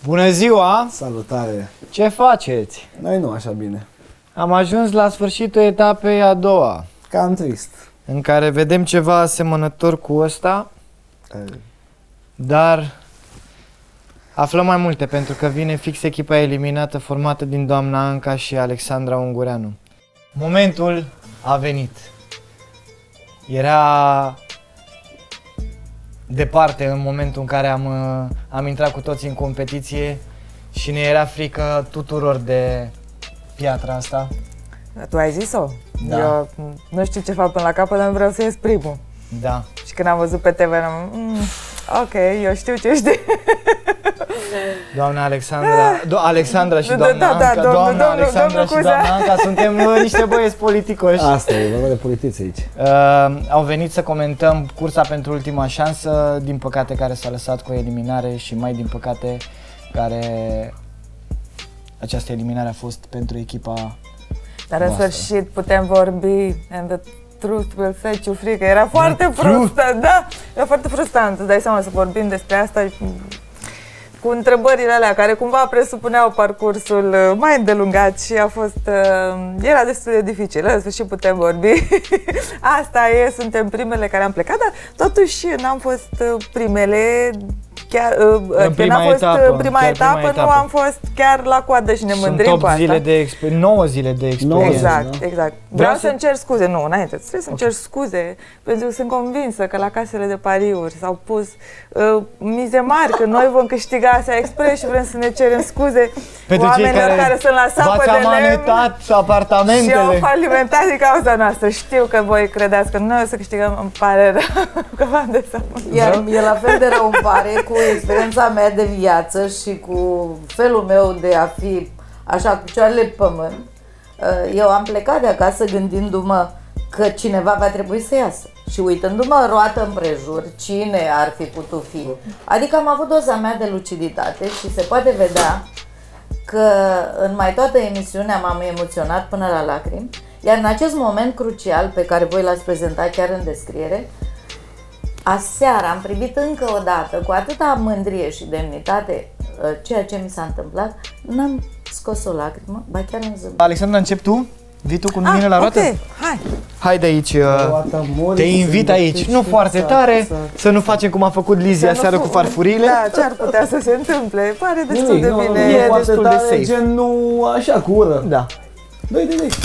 Bună ziua! Salutare! Ce faceți? Noi nu așa bine. Am ajuns la sfârșitul etapei a doua, Cam trist. în care vedem ceva asemănător cu ăsta, dar aflăm mai multe pentru că vine fix echipa eliminată formată din doamna Anca și Alexandra Ungureanu. Momentul a venit. Era departe în momentul în care am intrat cu toții în competiție și ne era frică tuturor de piatra asta. Tu ai zis-o? Da. Eu nu știu ce fac până la capăt, dar vreau să ies primul. Da. Și când am văzut pe TV, am ok, eu știu ce știi. Doamna Alexandra și doamna Anca, domnul Alexandra și doamna Anca, suntem niște băieți politicoși. Asta e, vorba de politiți aici. Au venit să comentăm cursa pentru ultima șansă, din păcate care s-a lăsat cu eliminare și mai din păcate care această eliminare a fost pentru echipa Dar în sfârșit putem vorbi and the truth will set you free, că era foarte frustrant, da? Era foarte frustrant, îți dai seama să vorbim despre asta cu întrebările alea care cumva presupuneau parcursul mai îndelungat și a fost, era destul de dificil. În sfârșit putem vorbi. Asta e, suntem primele care am plecat, dar totuși n-am fost primele. Chiar, prima etapă, nu am fost chiar la coadă și ne mândrim cu asta. 9 zile de experiență. Exact, exact. Vreau să-mi cer scuze, nu, înainte, trebuie să-mi cer scuze, pentru că sunt convinsă că la casele de pariuri s-au pus mize mari, că noi vom câștiga Asia Express și vrem să ne cerem scuze oamenilor care sunt la sapă de lemn apartamentele. Și au falimentat din cauza noastră. Știu că voi credeți că noi o să câștigăm, îmi pare rău că v-am de seama. Iar mie la fel de rău îmi pare cu experiența mea de viață și cu felul meu de a fi așa cu picioarele pe pământ. Eu am plecat de acasă gândindu-mă că cineva va trebui să iasă și uitându-mă roată împrejur, cine ar fi putut fi. Adică am avut doza mea de luciditate și se poate vedea că în mai toată emisiunea m-am emoționat până la lacrimi, iar în acest moment crucial pe care voi l-ați prezentat chiar în descriere, aseară am privit încă o dată cu atâta mândrie și demnitate ceea ce mi s-a întâmplat, n-am scos o lacrimă, ba chiar am zâmbit. Alexandra, începi tu? Vii tu cu mine la roată? Ok, hai! Hai de aici, te invit aici, nu foarte tare, să nu facem cum a făcut Lizzy aseară cu farfurile. Da, ce ar putea să se întâmple? Pare destul de bine. E destul de safe. Gen nu așa, cu ură. Da. Doi.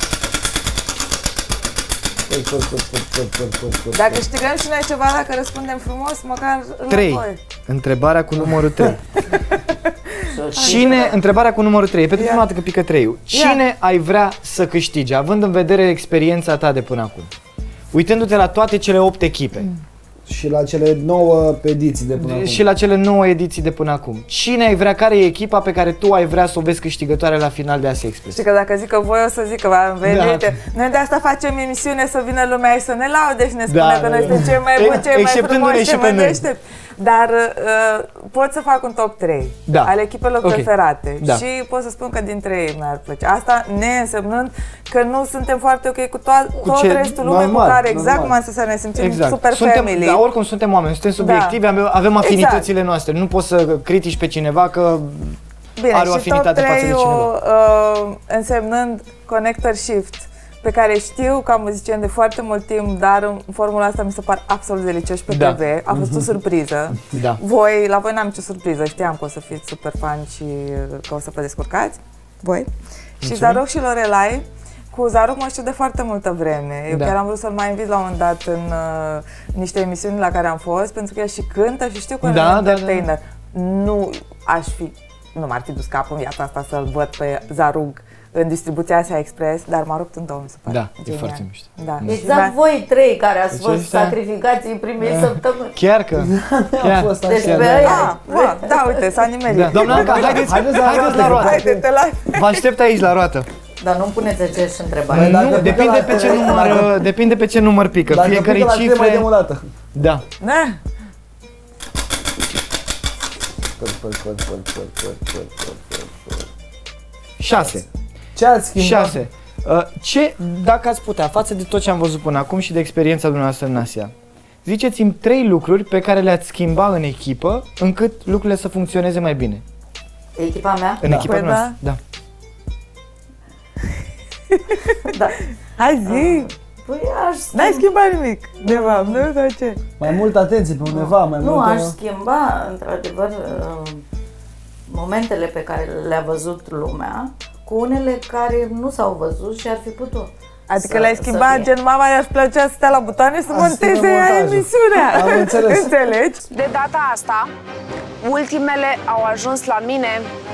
Dacă câștigăm și noi ceva, dacă răspundem frumos, măcar 3. Întrebarea cu numărul 3. Întrebarea cu numărul 3, e pentru prima dată că pică 3-ul. Cine ai vrea să câștige, având în vedere experiența ta de până acum? Uitându-te la toate cele 8 echipe. Și la cele 9 ediții de până acum. Și la cele 9 ediții de până acum. Cine ai vrea, care e echipa pe care tu ai vrea să o vezi câștigătoare la final de Asia Express? Știi că dacă zic că voi o să zic că v-am venit. Da. Noi de asta facem emisiune, să vină lumea aici să ne laude și ne spune că noi suntem cei mai buni, cei mai frumoși, cei mai deștepți. Dar pot să fac un top 3 ale echipelor preferate și pot să spun că dintre ei mi-ar plăcea. Asta neînsemnând că nu suntem foarte ok cu tot restul lumii cu care, exact cum am spus, ne simțim super family. Dar oricum suntem oameni, suntem subiectivi, avem afinitățile noastre. Nu poți să critici pe cineva că are o afinitate față de cineva. Însemnând Connector Shift, pe care știu ca muzician de foarte mult timp, dar în formula asta mi se par absolut delicioși pe TV. A fost o surpriză. La voi n-am nicio surpriză, știam că o să fiți super fan și că o să vă descurcați. Voi. Și Zaroc și Lorelai. Cu Zaroc mă știu de foarte multă vreme. Eu chiar am vrut să-l mai invit la un moment dat în niște emisiuni la care am fost, pentru că el și cântă și știu că e un entertainer. Nu m-ar fi dus capul în viața asta să-l văd pe Zaroc în distribuția Asia Express, dar m-a rupt în două, mi se pare. Da, e foarte mișto. Da. Exact voi 3 care ați fost sacrificați în primei săptămâni. Chiar că. A fost așa. Da, uite, s-a nimerit. Doamna Anca, haideți la roată. Haide-te la... Vă aștept aici la roată. Dar nu-mi puneți aceeași întrebare. Nu, depinde pe ce număr pică. Fiecare cifre. Da. 6. Ce ați schimbat? 6. Dacă ați putea, față de tot ce am văzut până acum și de experiența dumneavoastră în Asia, ziceți-mi 3 lucruri pe care le-ați schimba în echipă încât lucrurile să funcționeze mai bine. Echipa mea? În echipa noastră, da. Da. Hai zi! Păi n-ai schimbat nimic de fapt, nu? Sau ce? Mai multă atenție pe undeva, mai multă... Nu, aș schimba, într-adevăr, momentele pe care le-a văzut lumea cu unele care nu s-au văzut și ar fi putut. Adică le-ai schimbat, gen mama i-aș plăcea să stea la butoane să monteze emisiunea. Am înțeles. Înțelegi? De data asta, ultimele au ajuns la mine.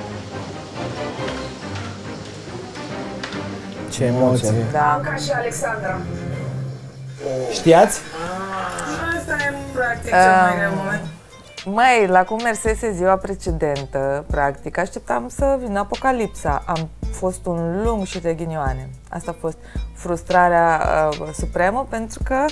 Ce emoție. Da. Anca și Alexandra. Știați? Asta e practic cel mai greu moment. Măi, la cum mersese ziua precedentă, practic, așteptam să vină apocalipsa. Am fost un lung și de ghinioane. Asta a fost frustrarea supremă, pentru că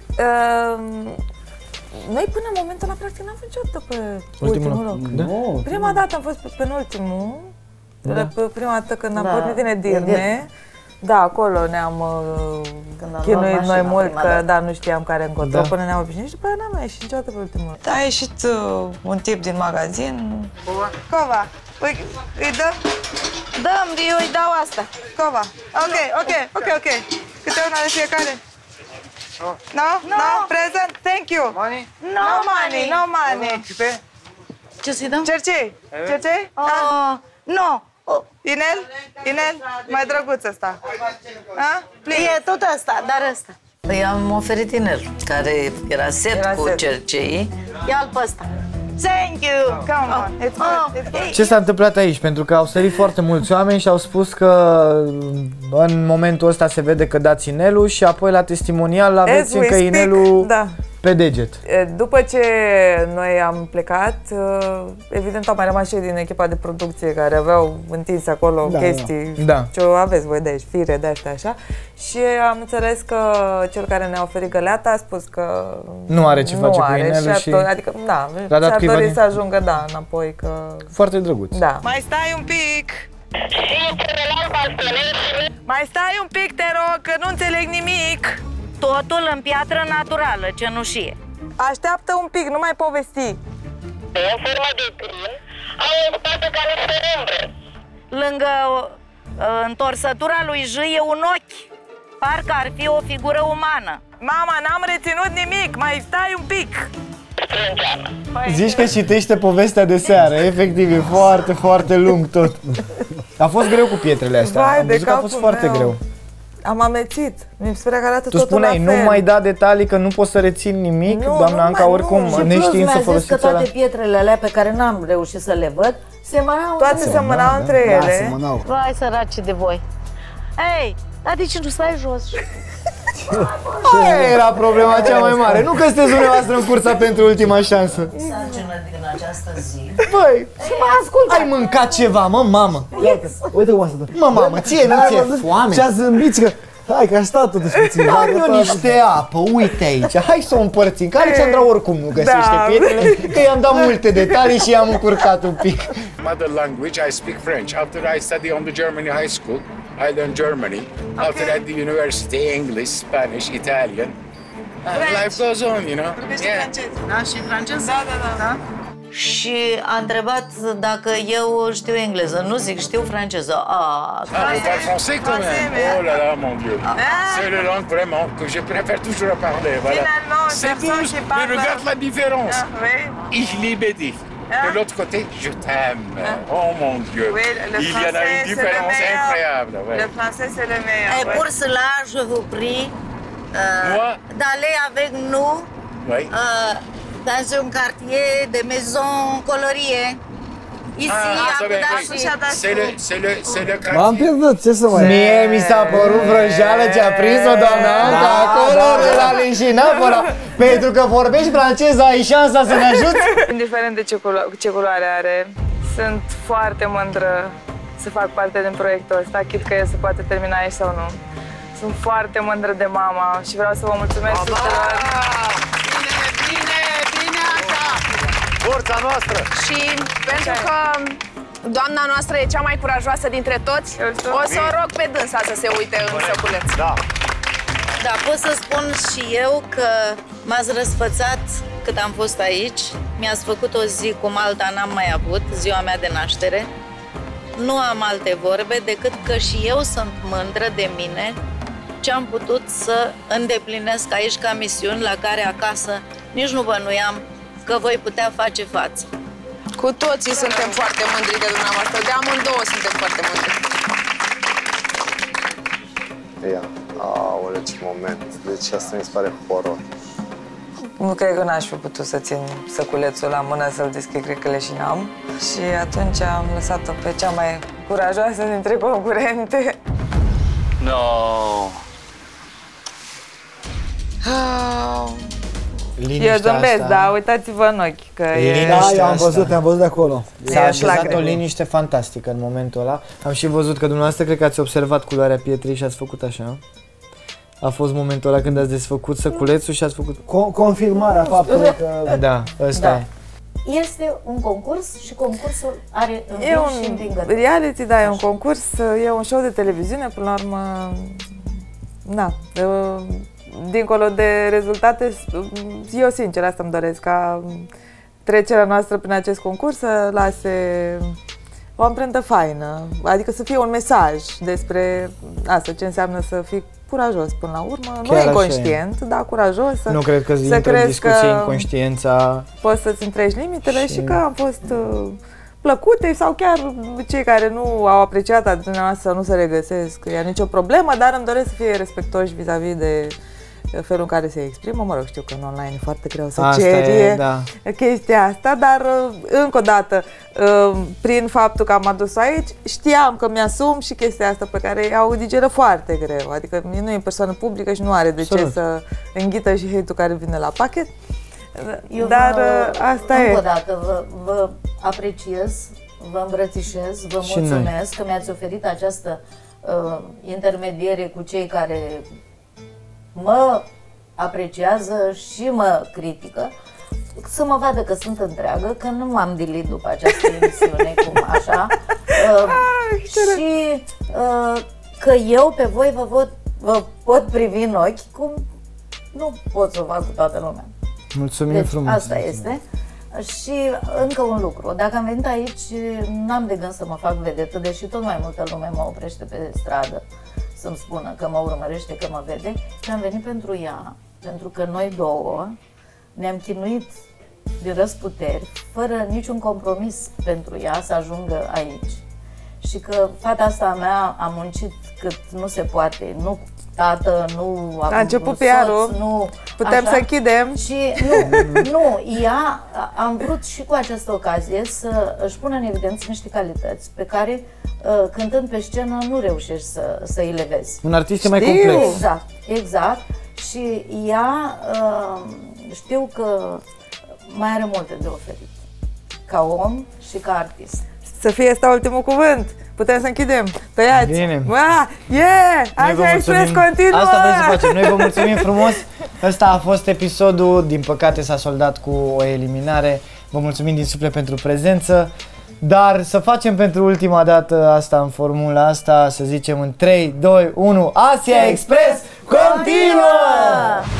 noi până în momentul ăla, practic, n-am fost niciodată pe ultimul loc. Da? Prima dată am fost pe penultimul, prima dată când am pornit din Edirne. Da, acolo ne-am chinuit noi mult, că da, nu știam care încotro, până ne-am obișnuit și după aia n-am mai ieșit niciodată pe ultimul. A ieșit un tip din magazin. Cova, îi dăm? Dăm, eu îi dau asta. Cova. Ok. Câte una de fiecare? No? Present? Thank you. Money? No money. Ce să-i dăm? Cercei? Nu. Inel? Mai drăguț ăsta. E tot asta, dar ăsta. I-am oferit inel, care era set cu cercei. Ia-l pe ăsta. Thank you! Come on, it's good. Ce s-a întâmplat aici? Pentru că au sărit foarte mulți oameni și au spus că în momentul ăsta se vede că dați inelul și apoi la testimonial aveți încă inelul pe deget. După ce noi am plecat, evident au mai rămas cei din echipa de producție care aveau întinse acolo chestii, ce aveți voi de aici, fire de astea așa. Și am înțeles că cel care ne-a oferit găleata a spus că nu are ce face cu inelul și... Adică, și-ar dori să ajungă, înapoi, că... Foarte drăguț. Da. Mai stai un pic! Mai stai un pic, te rog, că nu înțeleg nimic! Totul în piatră naturală, cenușie. Așteaptă un pic, nu mai povesti. În formă de prin, au o bucată care se umbră. Lângă întorsătura lui J e un ochi. Parcă ar fi o figură umană. Mama, n-am reținut nimic, mai stai un pic. Zici că citește povestea de seară, efectiv, e foarte, foarte lung tot. A fost greu cu pietrele astea, am văzut că a fost foarte greu. Am amețit, mi se părea că arată totul la fel. Tu spuneai, nu mai da detalii, că nu poți să rețin nimic, doamna Anca, oricum, neștiind să folosiți ăla. Și plus mi-a zis că toate pietrele alea pe care n-am reușit să le văd, toate semănau între ele. Vai, săraci de voi. Ei, dar de ce nu stai jos? Aia era problema cea mai mare, nu că sunteți dumneavoastră în cursa pentru ultima șansă. Sarcină din această zi. Băi, și mă ascultă. Ai mâncat ceva, mamă? Uite cum a stat. Mamă, ție nu ți-e foame? Ce-a zâmbit, că... Hai că a stat totuși puțin. Am eu niște apă, uite aici, hai să o împărțim, că Alexandra oricum nu găsește pietrele, că i-am dat multe detalii și i-am încurcat un pic. Mother language, I speak French. After I study on the Germany high school, I learned Germany. After that, the university, English, Spanish, Italian. Life goes on, you know. Da, și francez? Da. Și a întrebat dacă eu știu engleză. Nu zic, știu franceză. Vous parlez français quand même? Oh là là, mon Dieu. C'est la langue vraiment que je préfère toujours à parler. Voilà. C'est tout, mais regarde la différence. Ich liebe dich. De l'autre côté, je t'aime. Oh mon Dieu. Il y en a une différence incroyable. Le français, c'est le meilleur. Et pour cela, je vous prie d'aller avec nous dans un quartier de maisons coloriées. Ici, c'est le quartier. M-am pierdut, ce să mai... Mie mi s-a părut vrăjeală ce a prins-o doamna Anca acolo de la Leșinapăra. Pentru că vorbești franceză, ai șansa să ne ajuți? Indiferent de ce culoare are, sunt foarte mândră să fac parte din proiectul ăsta, chit că el se poate termina aici sau nu. Sunt foarte mândră de mama și vreau să vă mulțumesc tuturor. Bine, Anca! Forța noastră! Și pentru că doamna noastră e cea mai curajoasă dintre toți, o să o rog pe dânsa să se uite în săculeț. Da, pot să spun și eu că m-ați răsfățat cât am fost aici. Mi-ați făcut o zi cum alta n-am mai avut, ziua mea de naștere. Nu am alte vorbe decât că și eu sunt mândră de mine ce am putut să îndeplinesc aici ca misiuni la care acasă nici nu bănuiam că voi putea face față. Cu toții suntem foarte mândri de dumneavoastră, de amândouă suntem foarte mândri. Ia, aoleu, ce moment. Deci asta mi se pare horror. Nu cred că n-aș fi putut să țin săculețul la mână, să-l deschid, cred că leșinam. Și atunci am lăsat-o pe cea mai curajoasă dintre concurente. No. Eu zâmbesc, da, uitați-vă în ochi că Da, eu am văzut de acolo. S-a așezat o liniște fantastică în momentul ăla. Am și văzut că dumneavoastră cred că ați observat culoarea pietrei și ați făcut așa. A fost momentul ăla când ați desfăcut săculețul și ați făcut... Confirmarea faptului că... Da, ăsta e. Este un concurs și concursul are și învingător. Reality, da, e un concurs, e un show de televiziune, până la urmă, da, dincolo de rezultate, eu sincer asta îmi doresc, ca trecerea noastră prin acest concurs să lase o amprentă faină, adică să fie un mesaj despre asta, ce înseamnă să fii curajos până la urmă, chiar nu inconștient, dar curajos, nu cred că intră în discuție inconștiența. Poți să-ți întrești limitele și că am fost plăcute sau chiar cei care nu au apreciat dumneavoastră nu se regăsesc, e nicio problemă, dar îmi doresc să fie respectoși vis-a-vis de felul în care se exprimă. Mă rog, știu că în online e foarte greu să ceri chestia asta, dar încă o dată, prin faptul că am adus-o aici, știam că mi-asum și chestia asta pe care o digeră foarte greu, adică nu e persoană publică și nu are de ce să înghită și hate-ul care vine la pachet. Dar asta e. Încă o dată vă apreciez, vă îmbrățișez, vă mulțumesc că mi-ați oferit această intermediere cu cei care mă apreciază și mă critică, să mă vadă că sunt întreagă, că nu m-am dilit după această emisiune, cum așa, și că eu pe voi vă pot privi în ochi cum nu pot să o fac cu toată lumea. Mulțumim frumos! Asta este. Și încă un lucru, dacă am venit aici, n-am de gând să mă fac vedetă, deși tot mai multă lume mă oprește pe stradă să-mi spună că mă urmărește, că mă vede, și am venit pentru ea, pentru că noi două ne-am chinuit din răzputeri, fără niciun compromis pentru ea să ajungă aici. Și că fata asta mea a muncit cât nu se poate, nu tată, nu a început PR-ul, nu, putem așa, să închidem. Și nu, ea am vrut și cu această ocazie să își pună în evidență niște calități pe care cântând pe scenă nu reușești să îi le vezi. Un artist e mai complex. Exact. Și ea știu că mai are multe de oferit, ca om și ca artist. Să fie asta ultimul cuvânt. Putem să închidem. Tăiați. Bine. Asia Express continuă. Asta vrem să facem. Noi vă mulțumim frumos. Ăsta a fost episodul. Din păcate s-a soldat cu o eliminare. Vă mulțumim din suflet pentru prezență. Dar să facem pentru ultima dată asta în formula asta, să zicem în 3, 2, 1, Asia Express continuă!